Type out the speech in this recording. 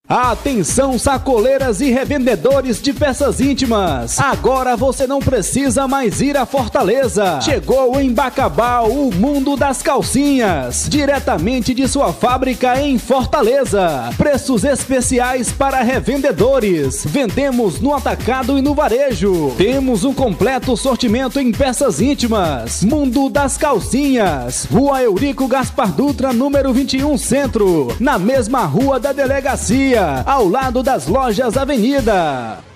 Atenção, sacoleiras e revendedores de peças íntimas. Agora você não precisa mais ir a Fortaleza. Chegou em Bacabal o mundo das calcinhas. Diretamente de sua fábrica em Fortaleza. Preços especiais para revendedores. Vendemos no atacado e no varejo. Temos um completo sortimento em peças íntimas. Mundo das calcinhas. Rua Eurico Gaspar Dutra, número 21 Centro. Na mesma rua da delegacia, ao lado das lojas Avenida.